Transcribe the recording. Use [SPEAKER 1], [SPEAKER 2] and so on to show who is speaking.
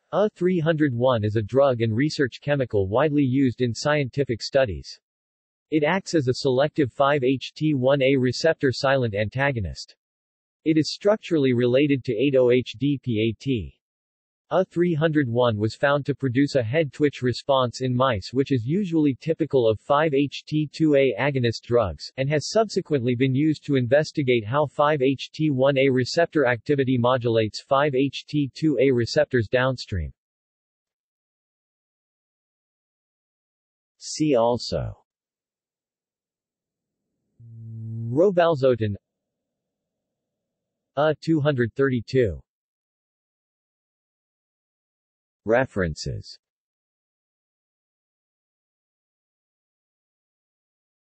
[SPEAKER 1] UH-301 is a drug and research chemical widely used in scientific studies. It acts as a selective 5-HT1A receptor silent antagonist. It is structurally related to 8-OHDPAT. UH-301 was found to produce a head twitch response in mice, which is usually typical of 5-HT2A agonist drugs, and has subsequently been used to investigate how 5-HT1A receptor activity modulates 5-HT2A receptors downstream. See also: Robalzotin, UH-232. References